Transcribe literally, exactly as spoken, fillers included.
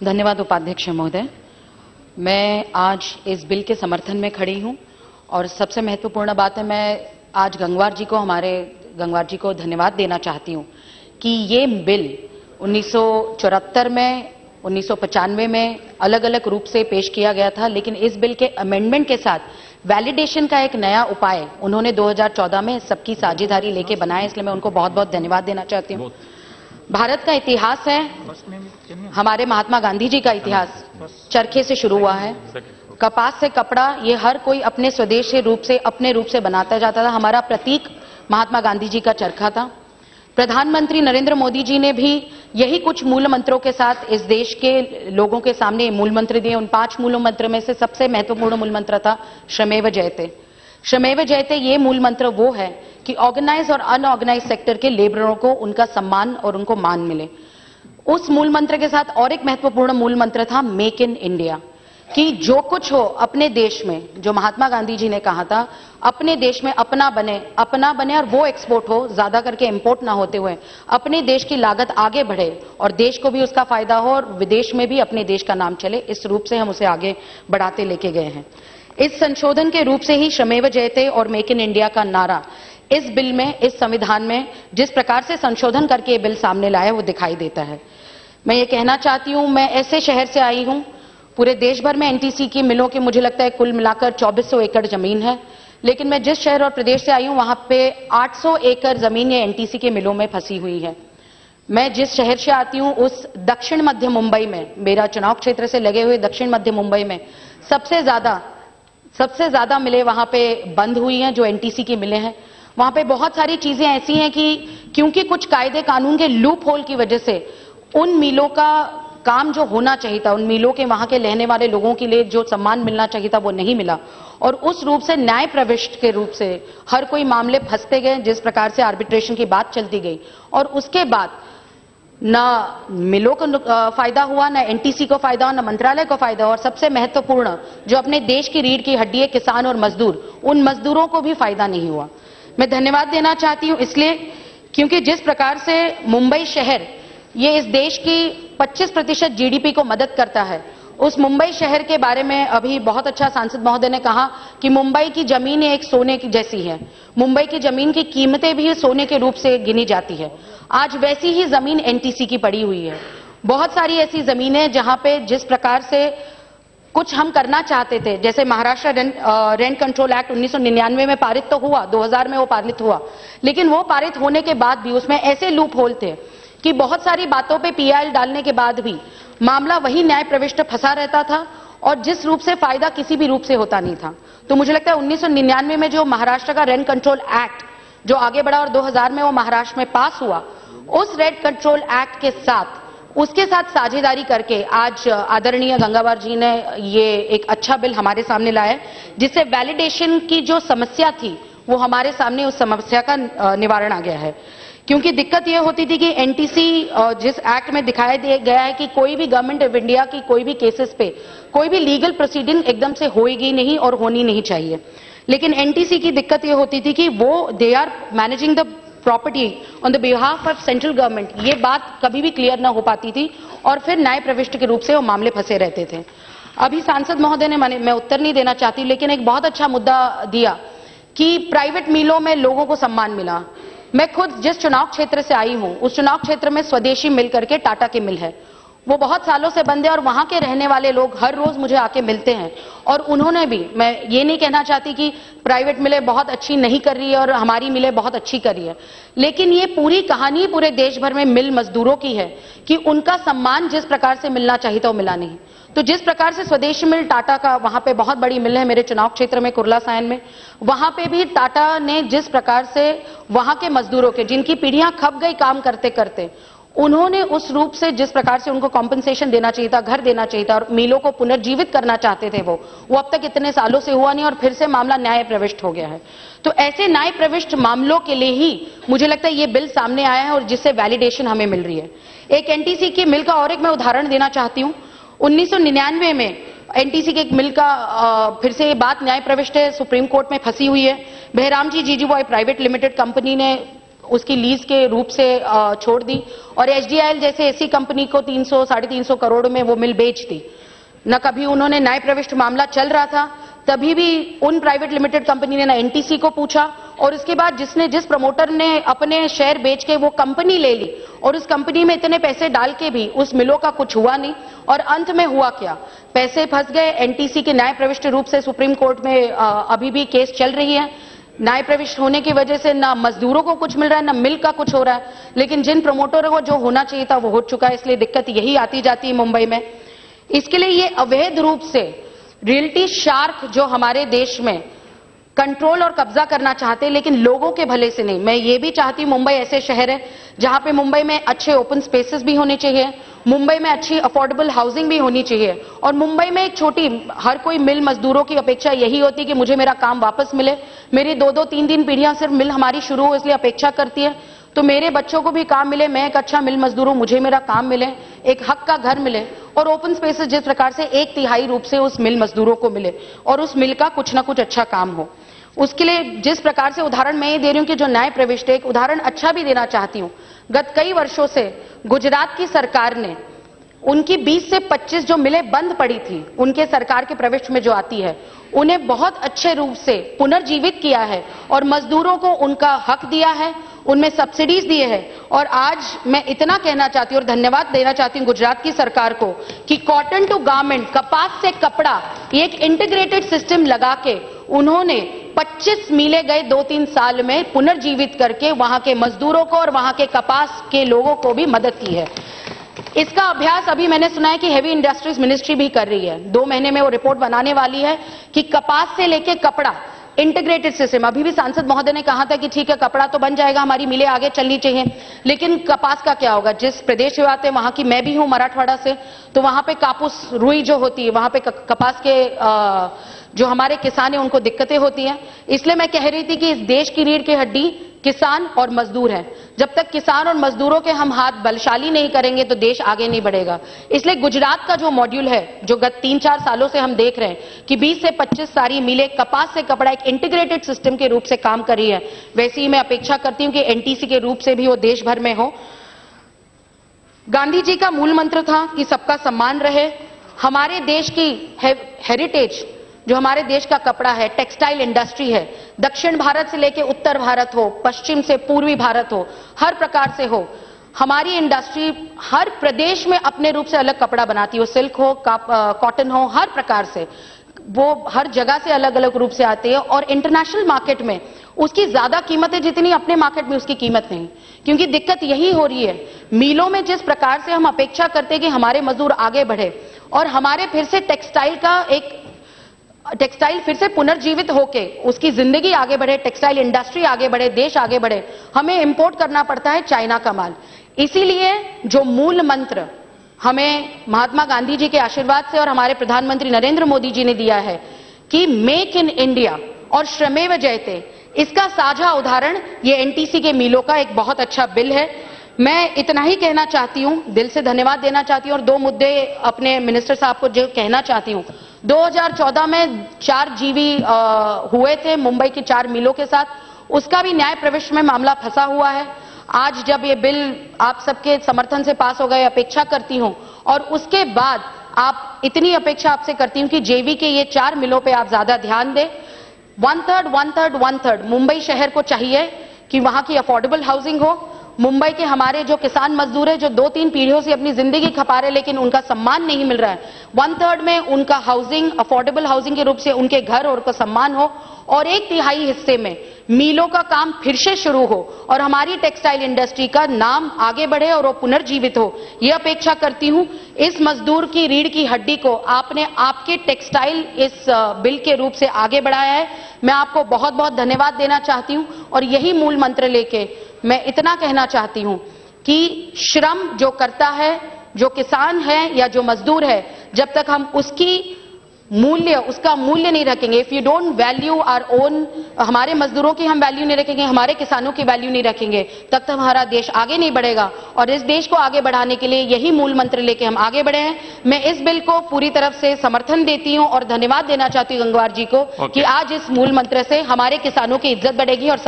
धन्यवाद उपाध्यक्ष महोदय। मैं आज इस बिल के समर्थन में खड़ी हूं और सबसे महत्वपूर्ण बात है, मैं आज गंगवार जी को हमारे गंगवार जी को धन्यवाद देना चाहती हूं कि ये बिल उन्नीस सौ चौहत्तर में, उन्नीस सौ पचानवे में अलग अलग रूप से पेश किया गया था, लेकिन इस बिल के अमेंडमेंट के साथ वैलिडेशन का एक नया उपाय उन्होंने दो हज़ार चौदह में सबकी साझेदारी लेके बनाया, इसलिए मैं उनको बहुत बहुत धन्यवाद देना चाहती हूं। भारत का इतिहास है, हमारे महात्मा गांधी जी का इतिहास चरखे से शुरू हुआ है। कपास से कपड़ा ये हर कोई अपने स्वदेश रूप से अपने रूप से बनाता जाता था। हमारा प्रतीक महात्मा गांधी जी का चरखा था। प्रधानमंत्री नरेंद्र मोदी जी ने भी यही कुछ मूल मंत्रों के साथ इस देश के लोगों के सामने मूल मंत्र दिए। उन पांच मूल मंत्र में से सबसे महत्वपूर्ण मूल मंत्र था श्रमेव जयते। श्रमेव जयते ये मूल मंत्र वो है कि ऑर्गेनाइज और अनऑर्गेनाइज सेक्टर के लेबररों को उनका सम्मान और उनको मान मिले। उस मूल मंत्र के साथ और एक महत्वपूर्ण मूल मंत्र था मेक इन इंडिया, कि जो कुछ हो अपने देश में, जो महात्मा गांधी जी ने कहा था, अपने देश में अपना बने, अपना बने और वो एक्सपोर्ट हो, ज्यादा करके इंपोर्ट ना होते हुए अपने देश की लागत आगे बढ़े और देश को भी उसका फायदा हो और विदेश में भी अपने देश का नाम चले। इस रूप से हम उसे आगे बढ़ाते लेके गए हैं। इस संशोधन के रूप से ही श्रमेव जयते और मेक इन इंडिया का नारा इस बिल में, इस संविधान में जिस प्रकार से संशोधन करके ये बिल सामने लाया वो दिखाई देता है। मैं ये कहना चाहती हूं, मैं ऐसे शहर से आई हूं, पूरे देश भर में एनटीसी की मिलों की मुझे लगता है कुल मिलाकर चौबीस सौ एकड़ जमीन है, लेकिन मैं जिस शहर और प्रदेश से आई हूं वहां पे आठ सौ एकड़ जमीन ये एनटीसी के मिलों में फंसी हुई है। मैं जिस शहर से आती हूं उस दक्षिण मध्य मुंबई में, मेरा चुनाव क्षेत्र से लगे हुए दक्षिण मध्य मुंबई में सबसे ज्यादा सबसे ज्यादा मिलें वहां पे बंद हुई हैं, जो एनटीसी की मिलें हैं। वहां पे बहुत सारी चीजें ऐसी हैं कि क्योंकि कुछ कायदे कानून के लूप होल की वजह से उन मिलों का काम जो होना चाहिए था, उन मिलों के वहां के रहने वाले लोगों के लिए जो सम्मान मिलना चाहिए था वो नहीं मिला और उस रूप से न्याय प्रविष्ट के रूप से हर कोई मामले फंसते गए। जिस प्रकार से आर्बिट्रेशन की बात चलती गई और उसके बाद ना मिलों को फायदा हुआ, ना एनटीसी को फायदा हुआ, ना मंत्रालय को फायदा हुआ और सबसे महत्वपूर्ण जो अपने देश की रीढ़ की हड्डी है किसान और मजदूर, उन मजदूरों को भी फायदा नहीं हुआ। मैं धन्यवाद देना चाहती हूं इसलिए क्योंकि जिस प्रकार से मुंबई शहर ये इस देश की पच्चीस प्रतिशत जीडीपी को मदद करता है, उस मुंबई शहर के बारे में अभी बहुत अच्छा सांसद महोदय ने कहा कि मुंबई की जमीन एक सोने की जैसी है। मुंबई की जमीन की कीमतें भी सोने के रूप से गिनी जाती है। आज वैसी ही जमीन एनटीसी की पड़ी हुई है। बहुत सारी ऐसी जमीनें जहां पे जिस प्रकार से कुछ हम करना चाहते थे, जैसे Maharashtra rent, rent control act उन्नीस सौ निन्यानवे में पारित तो हुआ, दो हज़ार में वो पारित हुआ, लेकिन वो पारित होने के बाद भी उसमें ऐसे लूप होल थे कि बहुत सारी बातों पे पीआईएल डालने के बाद भी मामला वही न्याय प्रविष्ट फंसा रहता था और जिस रूप से फायदा किसी भी रूप से होता नहीं था। तो मुझे लगता है उन्नीस सौ निन्यानवे में जो महाराष्ट्र का रेंट कंट्रोल एक्ट जो आगे बढ़ा और दो हज़ार में वो महाराष्ट्र में पास हुआ, उस रेंट कंट्रोल एक्ट के साथ उसके साथ साझेदारी करके आज आदरणीय गंगावार जी ने ये एक अच्छा बिल हमारे सामने लाया जिससे वैलिडेशन की जो समस्या थी वो हमारे सामने उस समस्या का निवारण आ गया है। क्योंकि दिक्कत ये होती थी कि एनटीसी जिस एक्ट में दिखाया गया है कि कोई भी गवर्नमेंट ऑफ इंडिया की कोई भी केसेस पे कोई भी लीगल प्रोसीडिंग एकदम से होएगी नहीं और होनी नहीं चाहिए, लेकिन एनटीसी की दिक्कत ये होती थी कि वो they are managing the property on the behalf of central government, ये बात कभी भी क्लियर ना हो पाती थी और फिर न्याय प्रविष्ट के रूप से वो मामले फंसे रहते थे। अभी सांसद महोदय ने, मैं उत्तर नहीं देना चाहती लेकिन एक बहुत अच्छा मुद्दा दिया कि प्राइवेट मिलों में लोगों को सम्मान मिला। मैं खुद जिस चुनाव क्षेत्र से आई हूं उस चुनाव क्षेत्र में स्वदेशी मिल करके टाटा की मिल है, वो बहुत सालों से बंद है और वहां के रहने वाले लोग हर रोज मुझे आके मिलते हैं और उन्होंने भी, मैं ये नहीं कहना चाहती कि प्राइवेट मिलें बहुत अच्छी नहीं कर रही है और हमारी मिलें बहुत अच्छी कर रही है, लेकिन ये पूरी कहानी पूरे देश भर में मिल मजदूरों की है कि उनका सम्मान जिस प्रकार से मिलना चाहिए था वो मिला नहीं। तो जिस प्रकार से स्वदेशी मिल टाटा का, वहां पे बहुत बड़ी मिल है मेरे चुनाव क्षेत्र में कुर्ला सायन में, वहां पे भी टाटा ने जिस प्रकार से वहां के मजदूरों के जिनकी पीढ़ियां खप गई काम करते करते, उन्होंने उस रूप से जिस प्रकार से उनको कॉम्पेंसेशन देना चाहिए था, घर देना चाहिए था और मिलों को पुनर्जीवित करना चाहते थे वो वो अब तक इतने सालों से हुआ नहीं और फिर से मामला न्याय प्रविष्ट हो गया है। तो ऐसे न्याय प्रविष्ट मामलों के लिए ही मुझे लगता है ये बिल सामने आया है और जिससे वैलिडेशन हमें मिल रही है। एक एनटीसी की मिल का और एक मैं उदाहरण देना चाहती हूं। उन्नीस सौ निन्यानवे में एनटीसी के एक मिल का आ, फिर से ये बात न्याय प्रविष्ट है, सुप्रीम कोर्ट में फंसी हुई है। Bahram ji Jeejeebhoy private limited company ने उसकी लीज के रूप से छोड़ दी और एचडीआईएल जैसे ऐसी कंपनी को तीन सौ साढ़े तीन सौ करोड़ में वो मिल बेच दी। न कभी उन्होंने न्याय प्रविष्ट मामला चल रहा था तभी भी उन प्राइवेट लिमिटेड कंपनी ने ना एनटीसी को पूछा और उसके बाद जिसने जिस प्रमोटर ने अपने शेयर बेच के वो कंपनी ले ली और उस कंपनी में इतने पैसे डाल के भी उस मिलों का कुछ हुआ नहीं और अंत में हुआ क्या, पैसे फंस गए। एनटीसी के न्याय प्रविष्ट रूप से सुप्रीम कोर्ट में अभी भी केस चल रही है। न्याय प्रविष्ट होने की वजह से ना मजदूरों को कुछ मिल रहा है ना मिल का कुछ हो रहा है, लेकिन जिन प्रमोटरों को जो होना चाहिए था वो हो चुका है। इसलिए दिक्कत यही आती जाती है मुंबई में। इसके लिए ये अवैध रूप से रियल्टी शार्क जो हमारे देश में कंट्रोल और कब्जा करना चाहते हैं, लेकिन लोगों के भले से नहीं। मैं ये भी चाहती हूं मुंबई ऐसे शहर है जहां पे मुंबई में अच्छे ओपन स्पेसेस भी होने चाहिए, मुंबई में अच्छी अफोर्डेबल हाउसिंग भी होनी चाहिए और मुंबई में एक छोटी, हर कोई मिल मजदूरों की अपेक्षा यही होती कि मुझे मेरा काम वापस मिले। मेरी दो दो तीन तीन पीढ़ियां सिर्फ मिल हमारी शुरू हो इसलिए अपेक्षा करती है, तो मेरे बच्चों को भी काम मिले, मैं एक अच्छा मिल मजदूर हूं, मुझे मेरा काम मिले, एक हक का घर मिले और ओपन स्पेसेस जिस प्रकार से एक तिहाई रूप से उस मिल मजदूरों को मिले और उस मिल का कुछ ना कुछ अच्छा काम हो। उसके लिए जिस प्रकार से उदाहरण मैं ये दे रही हूं कि जो न्याय प्रविष्ट है, एक उदाहरण अच्छा भी देना चाहती हूं। गत कई वर्षों से गुजरात की सरकार ने उनकी बीस से पच्चीस जो मिलें बंद पड़ी थी, उनके सरकार के प्रविष्ट में जो आती है, उन्हें बहुत अच्छे रूप से पुनर्जीवित किया है और मजदूरों को उनका हक दिया है, उनमें सब्सिडीज दिए हैं। और आज मैं इतना कहना चाहती हूं और धन्यवाद देना चाहती हूं गुजरात की सरकार को कि कॉटन टू गारमेंट, कपास से कपड़ा, ये एक इंटीग्रेटेड सिस्टम लगा के उन्होंने पच्चीस मिले गए दो तीन साल में पुनर्जीवित करके वहां के मजदूरों को और वहां के कपास के लोगों को भी मदद की है। इसका अभ्यास अभी मैंने सुना है कि हेवी इंडस्ट्रीज मिनिस्ट्री भी कर रही है। दो महीने में वो रिपोर्ट बनाने वाली है कि कपास से लेके कपड़ा इंटीग्रेटेड सिस्टम। अभी भी सांसद महोदय ने कहा था कि ठीक है कपड़ा तो बन जाएगा, हमारी मिलें आगे चलनी चाहिए, लेकिन कपास का क्या होगा? जिस प्रदेश से आते हैं वहां की मैं भी हूं मराठवाड़ा से, तो वहां पे कापूस रुई जो होती है, वहां पे कपास के आ, जो हमारे किसान हैं उनको दिक्कतें होती हैं। इसलिए मैं कह रही थी कि इस देश की रीढ़ की हड्डी किसान और मजदूर हैं। जब तक किसान और मजदूरों के हम हाथ बलशाली नहीं करेंगे तो देश आगे नहीं बढ़ेगा। इसलिए गुजरात का जो मॉड्यूल है, जो गत तीन चार सालों से हम देख रहे हैं कि बीस से पच्चीस सारी मिलें कपास से कपड़ा एक इंटीग्रेटेड सिस्टम के रूप से काम कर रही है, वैसे ही मैं अपेक्षा करती हूं कि एनटीसी के रूप से भी वो देश भर में हो। गांधी जी का मूल मंत्र था कि सबका सम्मान रहे। हमारे देश की हेरिटेज, जो हमारे देश का कपड़ा है, टेक्सटाइल इंडस्ट्री है, दक्षिण भारत से लेकर उत्तर भारत हो, पश्चिम से पूर्वी भारत हो, हर प्रकार से हो, हमारी इंडस्ट्री हर प्रदेश में अपने रूप से अलग कपड़ा बनाती हो, सिल्क हो, कॉटन हो, हर प्रकार से वो हर जगह से अलग अलग रूप से आते हैं और इंटरनेशनल मार्केट में उसकी ज्यादा कीमत है जितनी अपने मार्केट में उसकी कीमत नहीं। क्योंकि दिक्कत यही हो रही है, मिलों में जिस प्रकार से हम अपेक्षा करते हैं कि हमारे मजदूर आगे बढ़े और हमारे फिर से टेक्सटाइल का एक टेक्सटाइल फिर से पुनर्जीवित होके उसकी जिंदगी आगे बढ़े, टेक्सटाइल इंडस्ट्री आगे बढ़े, देश आगे बढ़े, हमें इंपोर्ट करना पड़ता है चाइना का माल। इसीलिए जो मूल मंत्र हमें महात्मा गांधी जी के आशीर्वाद से और हमारे प्रधानमंत्री नरेंद्र मोदी जी ने दिया है कि मेक इन इंडिया और श्रमेव जयते, इसका साझा उदाहरण ये एनटीसी के मिलों का एक बहुत अच्छा बिल है। मैं इतना ही कहना चाहती हूं, दिल से धन्यवाद देना चाहती हूं और दो मुद्दे अपने मिनिस्टर साहब को जो कहना चाहती हूं। दो हज़ार चौदह में चार जीवी हुए थे मुंबई की चार मिलों के साथ, उसका भी न्याय प्रविष्ट में मामला फंसा हुआ है। आज जब ये बिल आप सबके समर्थन से पास हो गए, अपेक्षा करती हूं और उसके बाद आप इतनी अपेक्षा आपसे करती हूं कि जेवी के ये चार मिलों पे आप ज्यादा ध्यान दें। One third one third one third Mumbai शहर को चाहिए कि वहां की अफोर्डेबल हाउसिंग हो। मुंबई के हमारे जो किसान मजदूर है, जो दो तीन पीढ़ियों से अपनी जिंदगी खपा रहे लेकिन उनका सम्मान नहीं मिल रहा है, वन थर्ड में उनका हाउसिंग अफोर्डेबल हाउसिंग के रूप से उनके घर और उनका सम्मान हो और एक तिहाई हिस्से में मिलों का काम फिर से शुरू हो और हमारी टेक्सटाइल इंडस्ट्री का नाम आगे बढ़े और वो पुनर्जीवित हो, ये अपेक्षा करती हूं। इस मजदूर की रीढ़ की हड्डी को आपने आपके टेक्सटाइल इस बिल के रूप से आगे बढ़ाया है, मैं आपको बहुत बहुत धन्यवाद देना चाहती हूं और यही मूल मंत्र लेके मैं इतना कहना चाहती हूं कि श्रम जो करता है, जो किसान है या जो मजदूर है, जब तक हम उसकी मूल्य उसका मूल्य नहीं रखेंगे, if you don't value our own, हमारे मजदूरों की हम वैल्यू नहीं रखेंगे, हमारे किसानों की वैल्यू नहीं रखेंगे, तब तक हमारा देश आगे नहीं बढ़ेगा। और इस देश को आगे बढ़ाने के लिए यही मूल मंत्र लेके हम आगे बढ़े हैं। मैं इस बिल को पूरी तरफ से समर्थन देती हूं और धन्यवाद देना चाहती हूं गंगवार जी को okay. कि आज इस मूल मंत्र से हमारे किसानों की इज्जत बढ़ेगी और